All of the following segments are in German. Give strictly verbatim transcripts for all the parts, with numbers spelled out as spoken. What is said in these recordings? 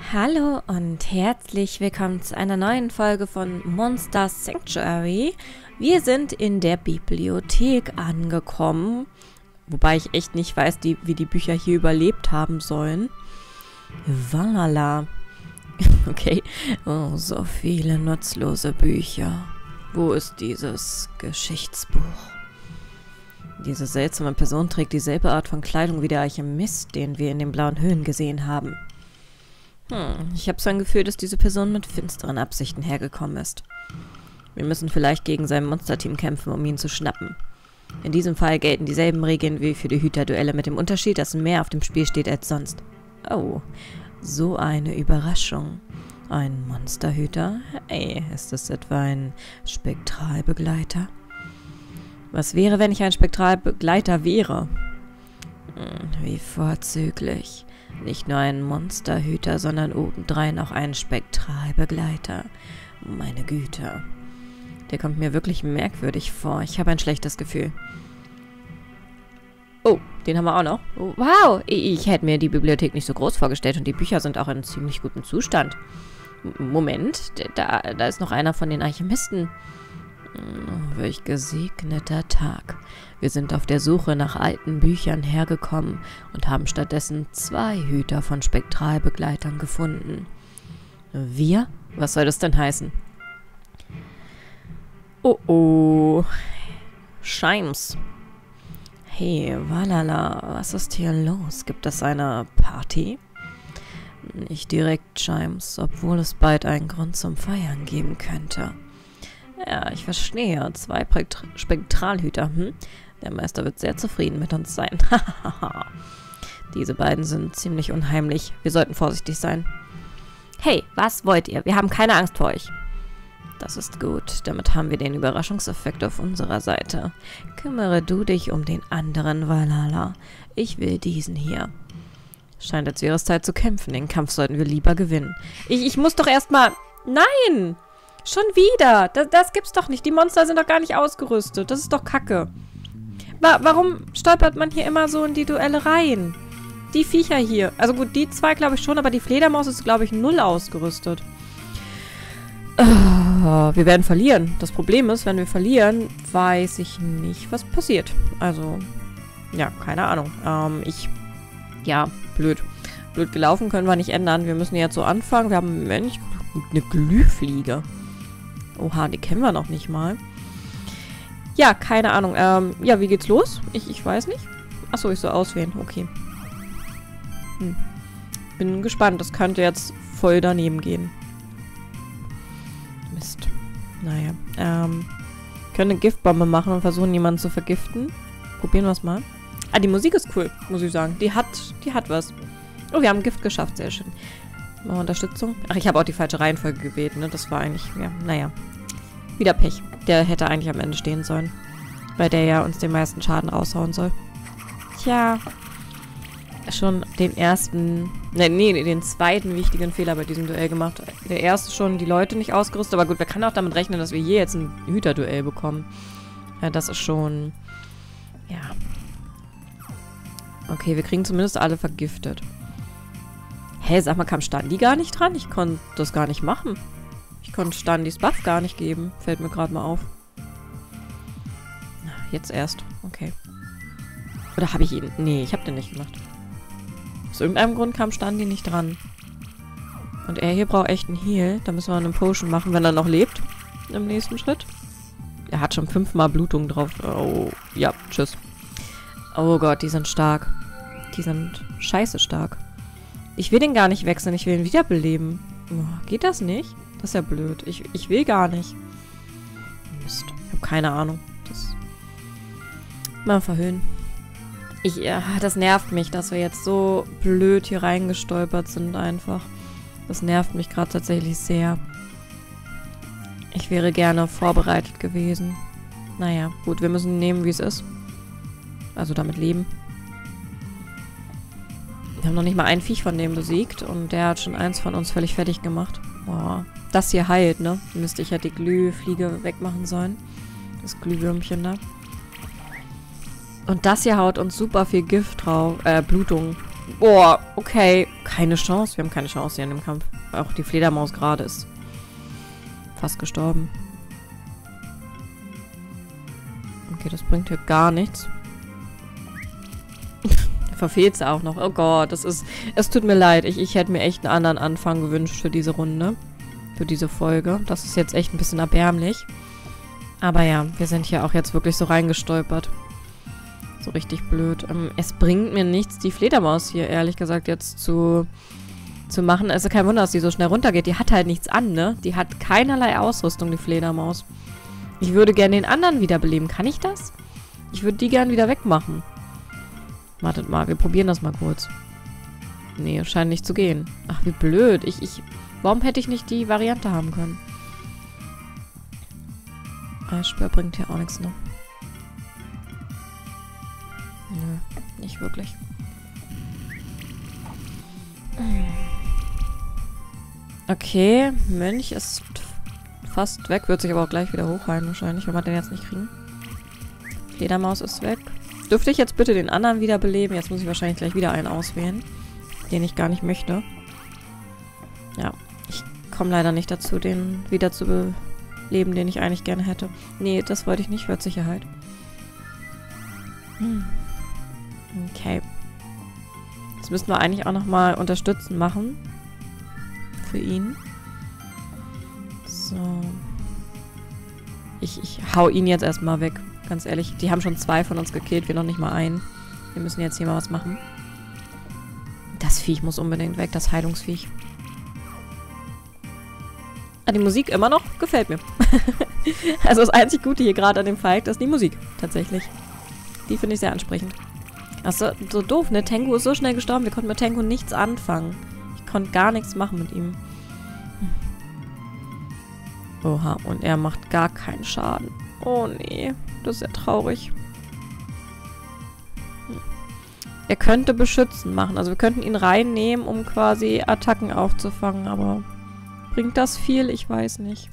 Hallo und herzlich willkommen zu einer neuen Folge von Monster Sanctuary. Wir sind in der Bibliothek angekommen, wobei ich echt nicht weiß, die, wie die Bücher hier überlebt haben sollen. Valhalla. Okay. Oh, so viele nutzlose Bücher. Wo ist dieses Geschichtsbuch? Diese seltsame Person trägt dieselbe Art von Kleidung wie der Alchemist, den wir in den blauen Höhlen gesehen haben. Hm, ich habe so ein Gefühl, dass diese Person mit finsteren Absichten hergekommen ist. Wir müssen vielleicht gegen sein Monsterteam kämpfen, um ihn zu schnappen. In diesem Fall gelten dieselben Regeln wie für die Hüterduelle, mit dem Unterschied, dass mehr auf dem Spiel steht als sonst. Oh, so eine Überraschung. Ein Monsterhüter? Hey, ist das etwa ein Spektralbegleiter? Was wäre, wenn ich ein Spektralbegleiter wäre? Hm, wie vorzüglich. Nicht nur ein Monsterhüter, sondern obendrein auch ein Spektralbegleiter. Meine Güte. Der kommt mir wirklich merkwürdig vor. Ich habe ein schlechtes Gefühl. Oh, den haben wir auch noch. Oh, wow, ich hätte mir die Bibliothek nicht so groß vorgestellt und die Bücher sind auch in ziemlich gutem Zustand. Moment, da, da ist noch einer von den Alchemisten. Welch gesegneter Tag. Wir sind auf der Suche nach alten Büchern hergekommen und haben stattdessen zwei Hüter von Spektralbegleitern gefunden. Wir? Was soll das denn heißen? Oh oh. Scheims. Hey, Valhalla, was ist hier los? Gibt es eine Party? Nicht direkt, Scheims, obwohl es bald einen Grund zum Feiern geben könnte. Ja, ich verstehe. Zwei Spektralhüter. Hm? Der Meister wird sehr zufrieden mit uns sein. Diese beiden sind ziemlich unheimlich. Wir sollten vorsichtig sein. Hey, was wollt ihr? Wir haben keine Angst vor euch. Das ist gut. Damit haben wir den Überraschungseffekt auf unserer Seite. Kümmere du dich um den anderen, Valhalla. Ich will diesen hier. Scheint, als wäre es Zeit zu kämpfen. Den Kampf sollten wir lieber gewinnen. Ich, ich muss doch erstmal... Nein! Schon wieder. Das, das gibt's doch nicht. Die Monster sind doch gar nicht ausgerüstet. Das ist doch Kacke. Wa warum stolpert man hier immer so in die Duelle rein? Die Viecher hier. Also gut, die zwei glaube ich schon, aber die Fledermaus ist, glaube ich, null ausgerüstet. Uh, wir werden verlieren. Das Problem ist, wenn wir verlieren, weiß ich nicht, was passiert. Also, ja, keine Ahnung. Ähm, ich, ja, blöd. Blöd gelaufen können wir nicht ändern. Wir müssen jetzt so anfangen. Wir haben einen Mönch, eine Glühfliege. Oha, die kennen wir noch nicht mal. Ja, keine Ahnung. Ähm, ja, wie geht's los? Ich, ich weiß nicht. Achso, ich soll auswählen. Okay. Hm. Bin gespannt. Das könnte jetzt voll daneben gehen. Mist. Naja. Ähm, können eine Giftbombe machen und versuchen, jemanden zu vergiften. Probieren wir es mal. Ah, die Musik ist cool, muss ich sagen. Die hat, die hat was. Oh, wir haben Gift geschafft. Sehr schön. Mal Unterstützung. Ach, ich habe auch die falsche Reihenfolge gebeten, ne? Das war eigentlich, ja, naja. Wieder Pech. Der hätte eigentlich am Ende stehen sollen. Weil der ja uns den meisten Schaden raushauen soll. Tja. Schon den ersten, ne, nee, den zweiten wichtigen Fehler bei diesem Duell gemacht. Der erste schon die Leute nicht ausgerüstet, aber gut, wir können auch damit rechnen, dass wir hier jetzt ein Hüterduell bekommen. Ja, das ist schon, ja. Okay, wir kriegen zumindest alle vergiftet. Hä, sag mal, kam Standi gar nicht dran? Ich konnte das gar nicht machen. Ich konnte Standis Buff gar nicht geben. Fällt mir gerade mal auf. Jetzt erst. Okay. Oder habe ich ihn... Nee, ich habe den nicht gemacht. Aus irgendeinem Grund kam Standi nicht dran. Und er hier braucht echt einen Heal. Da müssen wir eine Potion machen, wenn er noch lebt. Im nächsten Schritt. Er hat schon fünfmal Blutung drauf. Oh, ja, tschüss. Oh Gott, die sind stark. Die sind scheiße stark. Ich will den gar nicht wechseln. Ich will ihn wiederbeleben. Oh, geht das nicht? Das ist ja blöd. Ich, ich will gar nicht. Mist. Ich habe keine Ahnung. Das mal verhöhnen. Ich, ja, das nervt mich, dass wir jetzt so blöd hier reingestolpert sind einfach. Das nervt mich gerade tatsächlich sehr. Ich wäre gerne vorbereitet gewesen. Naja, gut. Wir müssen nehmen, wie es ist. Also damit leben. Wir haben noch nicht mal ein Viech von dem besiegt und der hat schon eins von uns völlig fertig gemacht. Boah. Das hier heilt, ne? Müsste ich ja die Glühfliege wegmachen sollen. Das Glühwürmchen da. Und das hier haut uns super viel Gift drauf. Äh, Blutung. Boah, okay. keine Chance. Wir haben keine Chance hier in dem Kampf. Auch die Fledermaus gerade ist fast gestorben. Okay, das bringt hier gar nichts. Verfehlt sie auch noch. Oh Gott, das ist... Es tut mir leid. Ich, ich hätte mir echt einen anderen Anfang gewünscht für diese Runde. Für diese Folge. Das ist jetzt echt ein bisschen erbärmlich. Aber ja, wir sind hier auch jetzt wirklich so reingestolpert. So richtig blöd. Ähm, es bringt mir nichts, die Fledermaus hier, ehrlich gesagt, jetzt zu, zu machen. Also kein Wunder, dass die so schnell runtergeht. Die hat halt nichts an, ne? Die hat keinerlei Ausrüstung, die Fledermaus. Ich würde gerne den anderen wiederbeleben. Kann ich das? Ich würde die gerne wieder wegmachen. Wartet mal, wir probieren das mal kurz. Nee, scheint nicht zu gehen. Ach, wie blöd. Ich, ich... Warum hätte ich nicht die Variante haben können? Eisspeer bringt hier auch nichts, ne? Nö, nicht wirklich. Okay, Mönch ist fast weg. Wird sich aber auch gleich wieder hochheilen wahrscheinlich, wenn wir den jetzt nicht kriegen. Fledermaus ist weg. Dürfte ich jetzt bitte den anderen wiederbeleben? Jetzt muss ich wahrscheinlich gleich wieder einen auswählen, den ich gar nicht möchte. Ja, ich komme leider nicht dazu, den wieder zu beleben, den ich eigentlich gerne hätte. Nee, das wollte ich nicht, für Sicherheit. Hm. Okay. Jetzt müssten wir eigentlich auch nochmal unterstützen machen. Für ihn. So. Ich, ich hau ihn jetzt erstmal weg. Ganz ehrlich, die haben schon zwei von uns gekillt, wir noch nicht mal einen. Wir müssen jetzt hier mal was machen. Das Viech muss unbedingt weg, das Heilungsviech. Ah, die Musik immer noch gefällt mir. Also das einzig Gute hier gerade an dem Fight ist die Musik, tatsächlich. Die finde ich sehr ansprechend. Achso, so doof, ne? Tengu ist so schnell gestorben, wir konnten mit Tengu nichts anfangen. Ich konnte gar nichts machen mit ihm. Oha, und er macht gar keinen Schaden. Oh nee, das ist ja traurig. Hm. Er könnte beschützen machen. Also wir könnten ihn reinnehmen, um quasi Attacken aufzufangen, aber bringt das viel? Ich weiß nicht.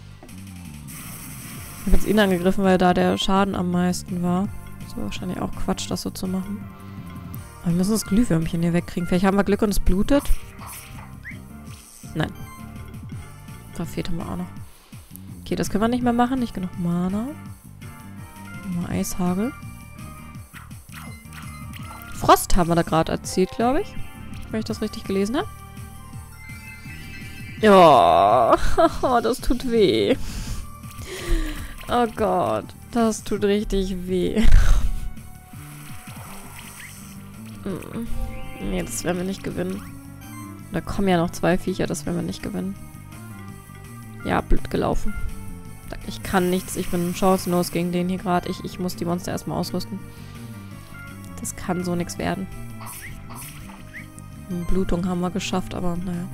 Ich habe jetzt ihn angegriffen, weil da der Schaden am meisten war. Das war wahrscheinlich auch Quatsch, das so zu machen. Aber wir müssen das Glühwürmchen hier wegkriegen. Vielleicht haben wir Glück und es blutet. Nein. Verfehlt haben wir auch noch. Okay, das können wir nicht mehr machen. Nicht genug Mana. Mal Eishagel. Frost haben wir da gerade erzielt, glaube ich. Wenn ich das richtig gelesen habe. Ja, oh, das tut weh. Oh Gott, das tut richtig weh. Nee, das werden wir nicht gewinnen. Da kommen ja noch zwei Viecher, das werden wir nicht gewinnen. Ja, blöd gelaufen. Ich kann nichts, ich bin chancenlos gegen den hier gerade. Ich, ich muss die Monster erstmal ausrüsten. Das kann so nichts werden. Blutung haben wir geschafft, aber naja.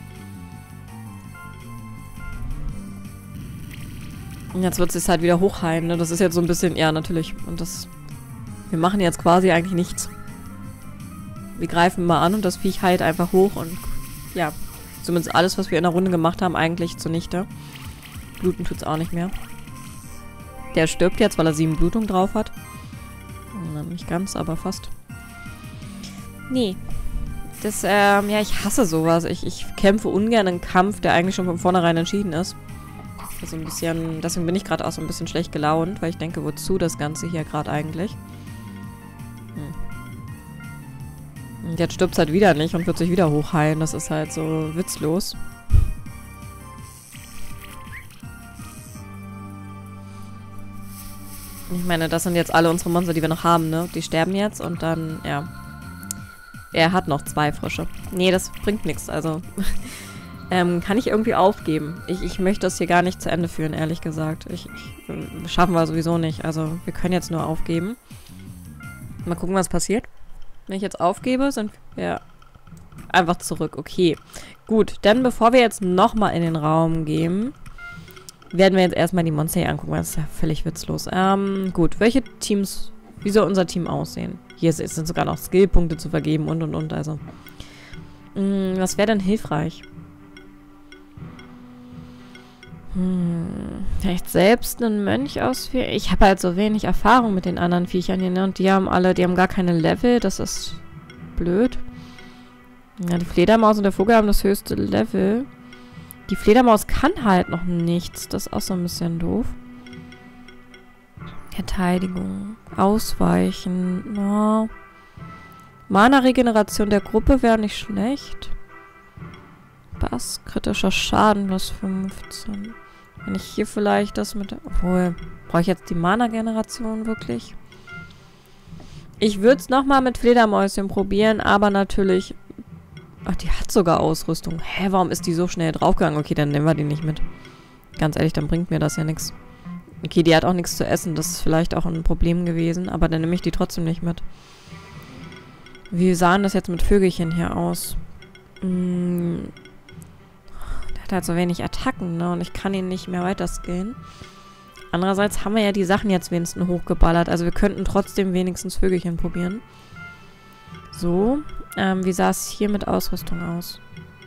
Und jetzt wird es sich halt wieder hochheilen, ne? Das ist jetzt so ein bisschen, ja, natürlich. Und das, wir machen jetzt quasi eigentlich nichts. Wir greifen mal an und das Viech heilt einfach hoch und, ja, zumindest alles, was wir in der Runde gemacht haben, eigentlich zunichte. Bluten tut's auch nicht mehr. Der stirbt jetzt, weil er sieben Blutung drauf hat. Na, nicht ganz, aber fast. Nee. Das, ähm, ja, ich hasse sowas. Ich, ich kämpfe ungern einen Kampf, der eigentlich schon von vornherein entschieden ist. Also ein bisschen, deswegen bin ich gerade auch so ein bisschen schlecht gelaunt, weil ich denke, wozu das Ganze hier gerade eigentlich? Hm. Und jetzt stirbt es halt wieder nicht und wird sich wieder hochheilen. Das ist halt so witzlos. Ich meine, das sind jetzt alle unsere Monster, die wir noch haben, ne? Die sterben jetzt und dann, ja. Er hat noch zwei Frische. Nee, das bringt nichts, also. ähm, kann ich irgendwie aufgeben. Ich, ich möchte das hier gar nicht zu Ende führen, ehrlich gesagt. Ich, ich, schaffen wir sowieso nicht. Also, wir können jetzt nur aufgeben. Mal gucken, was passiert. Wenn ich jetzt aufgebe, sind wir einfach zurück. Okay. Gut, dann bevor wir jetzt nochmal in den Raum gehen, werden wir jetzt erstmal die Monster hier angucken, weil das ist ja völlig witzlos. Ähm, gut, welche Teams, wie soll unser Team aussehen? Hier sind sogar noch Skillpunkte zu vergeben und und und, also. Hm, was wäre denn hilfreich? Hm, vielleicht selbst einen Mönch ausführen? Ich habe halt so wenig Erfahrung mit den anderen Viechern hier, ne? Und die haben alle, die haben gar keine Level, das ist blöd. Ja, die Fledermaus und der Vogel haben das höchste Level. Die Fledermaus kann halt noch nichts. Das ist auch so ein bisschen doof. Verteidigung. Ausweichen. Oh. Mana-Regeneration der Gruppe wäre nicht schlecht. Bass, kritischer Schaden plus fünfzehn. Wenn ich hier vielleicht das mit... Obwohl, brauche ich jetzt die Mana-Generation wirklich? Ich würde es nochmal mit Fledermäuschen probieren, aber natürlich... Ach, die hat sogar Ausrüstung. Hä, warum ist die so schnell draufgegangen? Okay, dann nehmen wir die nicht mit. Ganz ehrlich, dann bringt mir das ja nichts. Okay, die hat auch nichts zu essen. Das ist vielleicht auch ein Problem gewesen, aber dann nehme ich die trotzdem nicht mit. Wie sahen das jetzt mit Vögelchen hier aus? Hm... Der hat halt so wenig Attacken, ne? Und ich kann ihn nicht mehr weiter skillen. Andererseits haben wir ja die Sachen jetzt wenigstens hochgeballert. Also wir könnten trotzdem wenigstens Vögelchen probieren. So. Ähm, wie sah es hier mit Ausrüstung aus?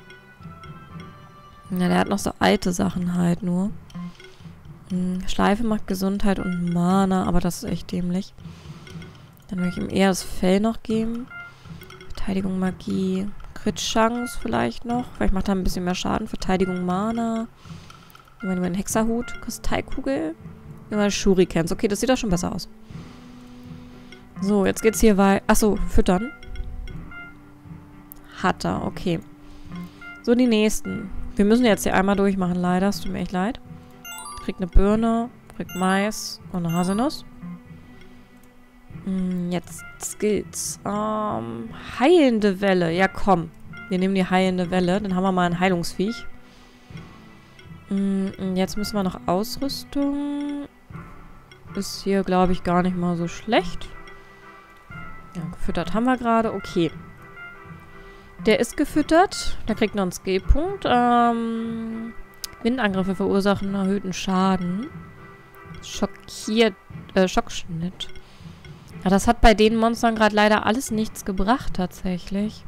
Ja, der hat noch so alte Sachen halt nur. Hm, Schleife macht Gesundheit und Mana, aber das ist echt dämlich. Dann würde ich ihm eher das Fell noch geben. Verteidigung, Magie... Crit-Chance vielleicht noch. Vielleicht macht er ein bisschen mehr Schaden. Verteidigung, Mana. Nehmen wir den Hexerhut. Kristallkugel. Nehmen wir Shurikens. Okay, das sieht doch schon besser aus. So, jetzt geht's hier weiter. Achso, füttern. Hat er, okay. So, die nächsten. Wir müssen jetzt hier einmal durchmachen, leider. Es tut mir echt leid. Kriegt eine Birne, kriegt Mais und eine Haselnuss. Jetzt Skills. Ähm, heilende Welle. Ja, komm. Wir nehmen die heilende Welle. Dann haben wir mal ein Heilungsviech. Jetzt müssen wir noch Ausrüstung. Ist hier, glaube ich, gar nicht mal so schlecht. Ja, gefüttert haben wir gerade. Okay. Der ist gefüttert. Der kriegt noch einen Skillpunkt. Ähm, Windangriffe verursachen erhöhten Schaden. Schockiert. Äh, Schockschnitt. Ja, das hat bei den Monstern gerade leider alles nichts gebracht, tatsächlich.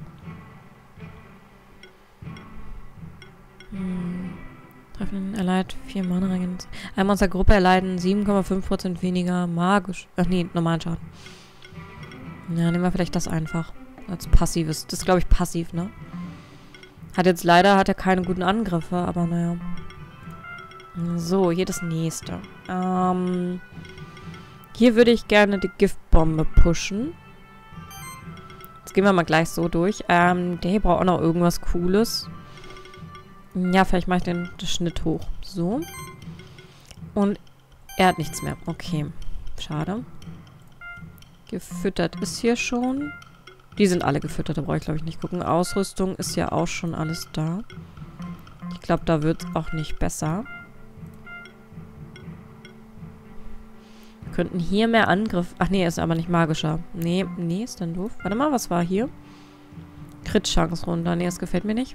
Hm. Treffen erleidet vier Mana. Ein Monstergruppe erleiden sieben Komma fünf Prozent weniger magisch. Ach nee, normalen Schaden. Ja, nehmen wir vielleicht das einfach. Als passives. Das ist, glaube ich, passiv, ne? Hat jetzt leider, hat er keine guten Angriffe, aber naja. So, hier das nächste. Ähm... Hier würde ich gerne die Giftbombe pushen. Jetzt gehen wir mal gleich so durch. Ähm, der hier braucht auch noch irgendwas Cooles. Ja, vielleicht mache ich den, den Schnitt hoch. So. Und er hat nichts mehr. Okay. Schade. Gefüttert ist hier schon. Die sind alle gefüttert, da brauche ich, glaube ich, nicht gucken. Ausrüstung ist ja auch schon alles da. Ich glaube, da wird es auch nicht besser. Wir könnten hier mehr Angriff... Ach nee, ist aber nicht magischer. Nee, nee, ist dann doof. Warte mal, was war hier? Crit-Chance runter. Nee, das gefällt mir nicht.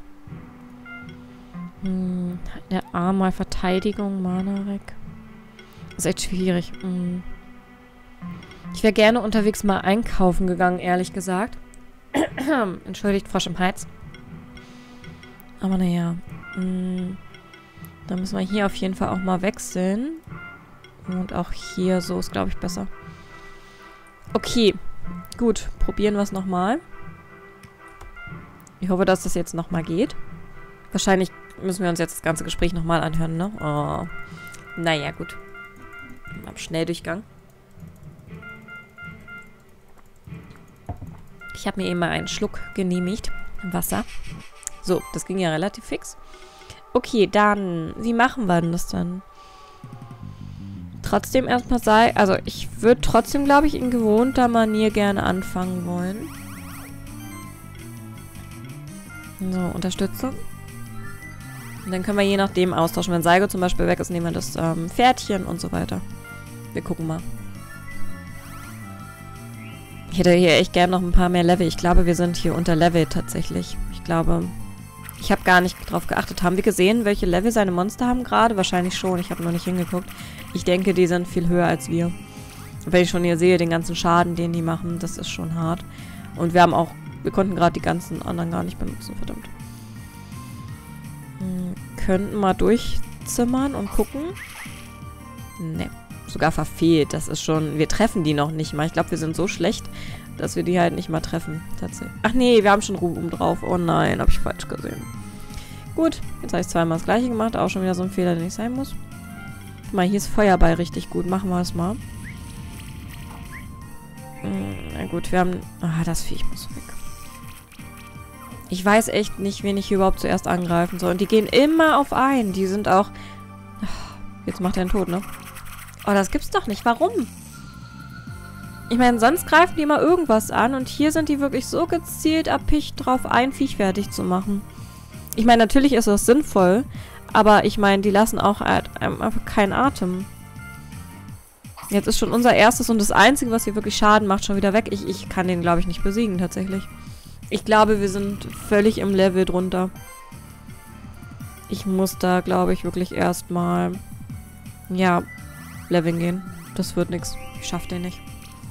Hm, der Arm mal Verteidigung, Mana weg. Ist echt schwierig. Hm. Ich wäre gerne unterwegs mal einkaufen gegangen, ehrlich gesagt. Entschuldigt, Frosch im Hals. Aber naja. Hm. Dann müssen wir hier auf jeden Fall auch mal wechseln. Und auch hier, so ist, glaube ich, besser. Okay, gut. Probieren wir es nochmal. Ich hoffe, dass das jetzt nochmal geht. Wahrscheinlich müssen wir uns jetzt das ganze Gespräch nochmal anhören, ne? Oh. Naja, gut. Am Schnelldurchgang. Ich habe mir eben mal einen Schluck genehmigt. Wasser. So, das ging ja relativ fix. Okay, dann, wie machen wir denn das dann? Trotzdem erstmal sei... Also, ich würde trotzdem, glaube ich, in gewohnter Manier gerne anfangen wollen. So, Unterstützung. Und dann können wir je nachdem austauschen. Wenn Saigo zum Beispiel weg ist, nehmen wir das ähm, Pferdchen und so weiter. Wir gucken mal. Ich hätte hier echt gerne noch ein paar mehr Level. Ich glaube, wir sind hier unter Level tatsächlich. Ich glaube... Ich habe gar nicht drauf geachtet. Haben wir gesehen, welche Level seine Monster haben gerade? Wahrscheinlich schon. Ich habe noch nicht hingeguckt. Ich denke, die sind viel höher als wir. Wenn ich schon hier sehe, den ganzen Schaden, den die machen, das ist schon hart. Und wir haben auch... Wir konnten gerade die ganzen anderen gar nicht benutzen, verdammt. Hm, könnten mal durchzimmern und gucken. Ne, sogar verfehlt. Das ist schon... Wir treffen die noch nicht mal. Ich glaube, wir sind so schlecht, dass wir die halt nicht mal treffen. Tatsächlich. Ach nee, wir haben schon Ruhm drauf. Oh nein, habe ich falsch gesehen. Gut, jetzt habe ich zweimal das gleiche gemacht. Auch schon wieder so ein Fehler, der nicht sein muss. Guck mal, hier ist Feuerball richtig gut. Machen wir es mal. Hm, na gut, wir haben... Ah, das Viech muss weg. Ich weiß echt nicht, wen ich hier überhaupt zuerst angreifen soll. Und die gehen immer auf einen. Die sind auch... Jetzt macht er einen tot, ne? Oh, das gibt's doch nicht. Warum? Ich meine, sonst greifen die immer irgendwas an. Und hier sind die wirklich so gezielt erpicht drauf, ein Viech fertig zu machen. Ich meine, natürlich ist das sinnvoll. Aber ich meine, die lassen auch einfach keinen Atem. Jetzt ist schon unser erstes und das Einzige, was hier wirklich Schaden macht, schon wieder weg. Ich, ich kann den, glaube ich, nicht besiegen, tatsächlich. Ich glaube, wir sind völlig im Level drunter. Ich muss da, glaube ich, wirklich erstmal... Ja, Leveln gehen. Das wird nichts. Ich schaff den nicht.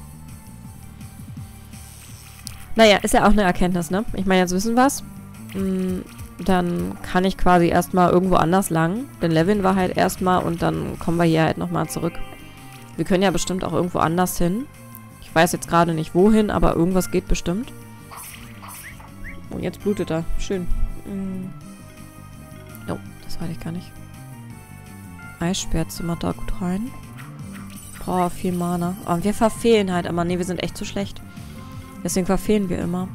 Naja, ist ja auch eine Erkenntnis, ne? Ich meine, jetzt wissen wir's. Hm, dann kann ich quasi erstmal irgendwo anders lang. Denn Leveln war halt erstmal und dann kommen wir hier halt nochmal zurück. Wir können ja bestimmt auch irgendwo anders hin. Ich weiß jetzt gerade nicht wohin, aber irgendwas geht bestimmt. Oh, jetzt blutet er. Schön. Hm. Oh, das weiß ich gar nicht. Eissperr zimmert da gut rein. Boah, viel Mana. Oh, und wir verfehlen halt immer. Ne, wir sind echt zu schlecht. Deswegen verfehlen wir immer.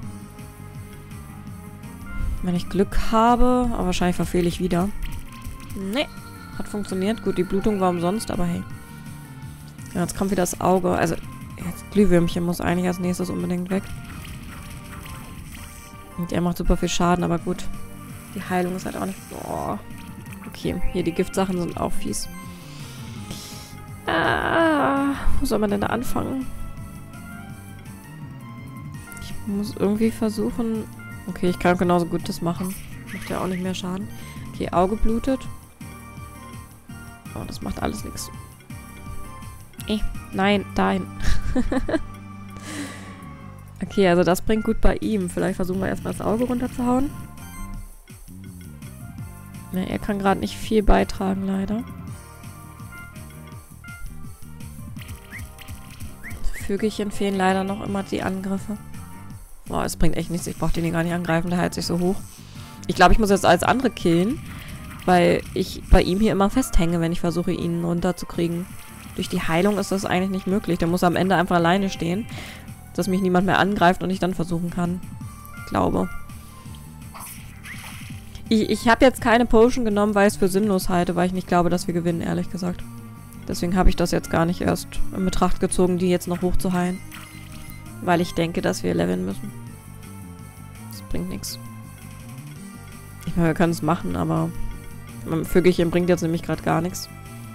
Wenn ich Glück habe, aber wahrscheinlich verfehle ich wieder. Ne, hat funktioniert. Gut, die Blutung war umsonst, aber hey. Ja, jetzt kommt wieder das Auge. Also, jetzt Glühwürmchen muss eigentlich als nächstes unbedingt weg. Und der macht super viel Schaden, aber gut. Die Heilung ist halt auch nicht... Boah. Okay, hier die Giftsachen sind auch fies. Ah, wo soll man denn da anfangen? Ich muss irgendwie versuchen... Okay, ich kann genauso gut das machen. Macht ja auch nicht mehr Schaden. Okay, Auge blutet. Oh, das macht alles nichts. Eh, nein, nein. Okay, also das bringt gut bei ihm. Vielleicht versuchen wir erstmal das Auge runterzuhauen. Ja, er kann gerade nicht viel beitragen, leider. Vögelchen fehlen leider noch immer die Angriffe. Boah, es bringt echt nichts. Ich brauche den hier gar nicht angreifen. Der heilt sich so hoch. Ich glaube, ich muss jetzt alles andere killen. Weil ich bei ihm hier immer festhänge, wenn ich versuche, ihn runterzukriegen. Durch die Heilung ist das eigentlich nicht möglich. Der muss am Ende einfach alleine stehen. Dass mich niemand mehr angreift und ich dann versuchen kann. Ich glaube. Ich, ich habe jetzt keine Potion genommen, weil ich es für sinnlos halte, weil ich nicht glaube, dass wir gewinnen, ehrlich gesagt. Deswegen habe ich das jetzt gar nicht erst in Betracht gezogen, die jetzt noch hoch zu heilen. Weil ich denke, dass wir leveln müssen. Das bringt nichts. Ich meine, wir können es machen, aber mein Vögelchen bringt jetzt nämlich gerade gar nichts.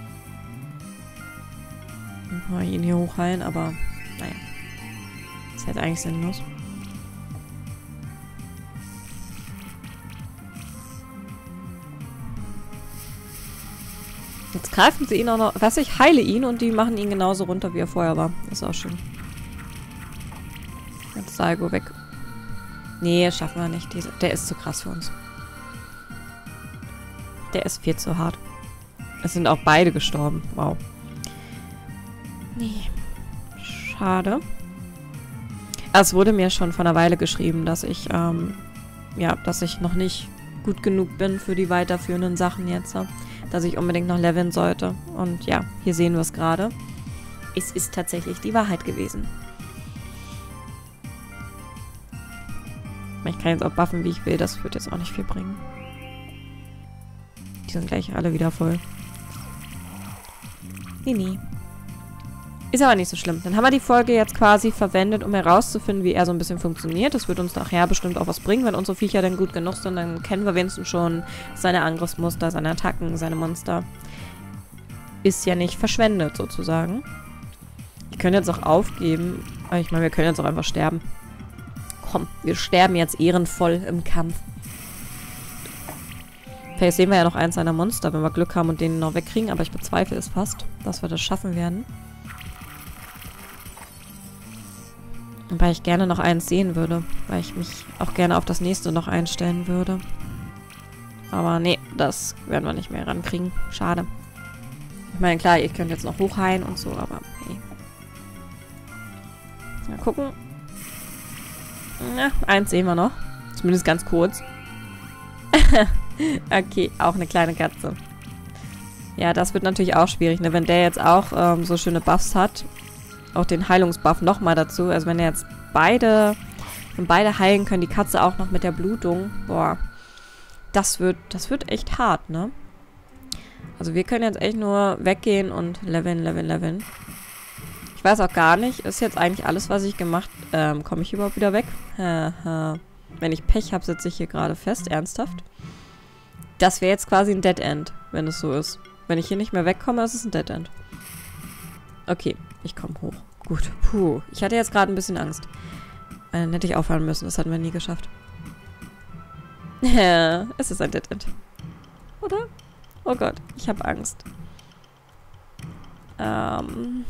Mal ihn hier hochheilen, aber naja. Ist halt eigentlich sinnlos. Jetzt greifen sie ihn auch noch... Was, ich heile ihn und die machen ihn genauso runter, wie er vorher war. Ist auch schön. Jetzt Salgo weg. Nee, das schaffen wir nicht. Diese, der ist zu krass für uns. Der ist viel zu hart. Es sind auch beide gestorben. Wow. Nee. Schade. Es wurde mir schon vor einer Weile geschrieben, dass ich, ähm, ja, dass ich noch nicht gut genug bin für die weiterführenden Sachen jetzt. Dass ich unbedingt noch leveln sollte. Und ja, hier sehen wir es gerade. Es ist tatsächlich die Wahrheit gewesen. Ich kann jetzt auch buffen, wie ich will. Das wird jetzt auch nicht viel bringen. Die sind gleich alle wieder voll. Nee, nee. Ist aber nicht so schlimm. Dann haben wir die Folge jetzt quasi verwendet, um herauszufinden, wie er so ein bisschen funktioniert. Das wird uns nachher bestimmt auch was bringen. Wenn unsere Viecher dann gut genug sind, dann kennen wir wenigstens schon seine Angriffsmuster, seine Attacken, seine Monster. Ist ja nicht verschwendet, sozusagen. Ich könnte jetzt auch aufgeben. Aber ich meine, wir können jetzt auch einfach sterben. Komm, wir sterben jetzt ehrenvoll im Kampf. Vielleicht sehen wir ja noch eins seiner Monster, wenn wir Glück haben und den noch wegkriegen. Aber ich bezweifle es fast, dass wir das schaffen werden. Weil ich gerne noch eins sehen würde. Weil ich mich auch gerne auf das nächste noch einstellen würde. Aber nee, das werden wir nicht mehr rankriegen. Schade. Ich meine, klar, ihr könnt jetzt noch hochheilen und so, aber hey. Mal gucken. Na, eins sehen wir noch. Zumindest ganz kurz. Okay, auch eine kleine Katze. Ja, das wird natürlich auch schwierig, ne? Wenn der jetzt auch ähm, so schöne Buffs hat. Auch den Heilungsbuff nochmal dazu. Also wenn er jetzt beide, wenn beide heilen können, die Katze auch noch mit der Blutung. Boah. Das wird, das wird echt hart, ne? Also wir können jetzt echt nur weggehen und leveln, leveln, leveln. Ich weiß auch gar nicht, ist jetzt eigentlich alles, was ich gemacht ähm, komme ich überhaupt wieder weg? Wenn ich Pech habe, sitze ich hier gerade fest, ernsthaft. Das wäre jetzt quasi ein Dead End, wenn es so ist. Wenn ich hier nicht mehr wegkomme, ist es ein Dead End. Okay, ich komme hoch. Gut, puh. Ich hatte jetzt gerade ein bisschen Angst. Äh, dann hätte ich aufhören müssen, das hatten wir nie geschafft. Ja, es ist ein Dead End. Oder? Oh Gott, ich habe Angst. Ähm.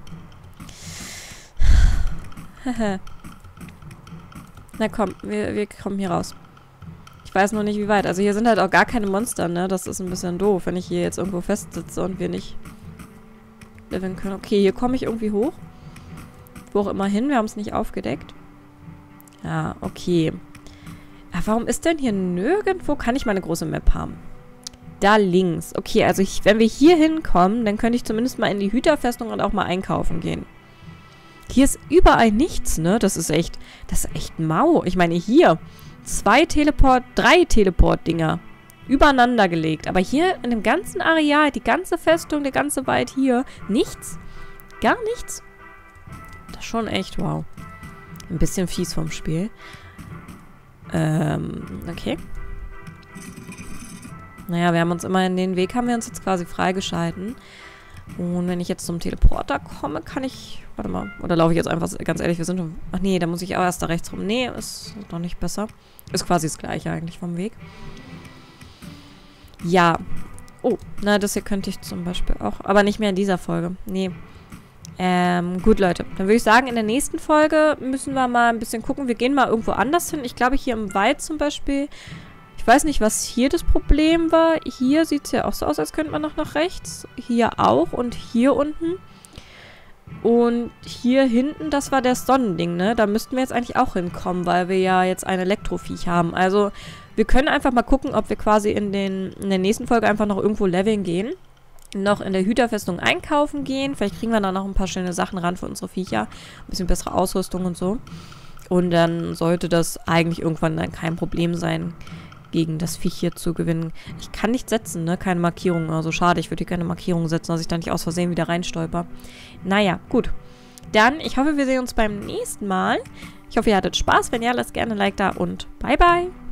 Na komm, wir, wir kommen hier raus. Ich weiß noch nicht, wie weit. Also hier sind halt auch gar keine Monster, ne? Das ist ein bisschen doof, wenn ich hier jetzt irgendwo festsitze und wir nicht leveln können. Okay, hier komme ich irgendwie hoch. Wo auch immer hin, wir haben es nicht aufgedeckt. Ja, okay. Aber warum ist denn hier nirgendwo... Kann ich mal eine große Map haben? Da links. Okay, also ich, wenn wir hier hinkommen, dann könnte ich zumindest mal in die Hüterfestung und auch mal einkaufen gehen. Hier ist überall nichts, ne? Das ist echt, das ist echt mau. Ich meine, hier zwei Teleport, drei Teleport-Dinger übereinander gelegt. Aber hier in dem ganzen Areal, die ganze Festung, der ganze Wald hier, nichts. Gar nichts. Das ist schon echt wow. Ein bisschen fies vom Spiel. Ähm, okay. Naja, wir haben uns immerhin den Weg, haben wir uns jetzt quasi freigeschalten. Und wenn ich jetzt zum Teleporter komme, kann ich... Warte mal. Oder laufe ich jetzt einfach... Ganz ehrlich, wir sind schon... Ach nee, da muss ich auch erst da rechts rum. Nee, ist doch nicht besser. Ist quasi das gleiche eigentlich vom Weg. Ja. Oh, na, das hier könnte ich zum Beispiel auch... Aber nicht mehr in dieser Folge. Nee. Ähm, gut, Leute. Dann würde ich sagen, in der nächsten Folge müssen wir mal ein bisschen gucken. Wir gehen mal irgendwo anders hin. Ich glaube, hier im Wald zum Beispiel... Ich weiß nicht, was hier das Problem war. Hier sieht es ja auch so aus, als könnte man noch nach rechts. Hier auch und hier unten. Und hier hinten, das war das Sonnending, ne? Da müssten wir jetzt eigentlich auch hinkommen, weil wir ja jetzt ein Elektroviech haben. Also, wir können einfach mal gucken, ob wir quasi in, den, in der nächsten Folge einfach noch irgendwo leveln gehen. Noch in der Hüterfestung einkaufen gehen. Vielleicht kriegen wir da noch ein paar schöne Sachen ran für unsere Viecher. Ein bisschen bessere Ausrüstung und so. Und dann sollte das eigentlich irgendwann dann kein Problem sein, gegen das Viech hier zu gewinnen. Ich kann nicht setzen, ne? Keine Markierung. Also schade, ich würde hier keine Markierung setzen, dass ich da nicht aus Versehen wieder reinstolper. Naja, gut. Dann, ich hoffe, wir sehen uns beim nächsten Mal. Ich hoffe, ihr hattet Spaß. Wenn ja, lasst gerne ein Like da und bye bye.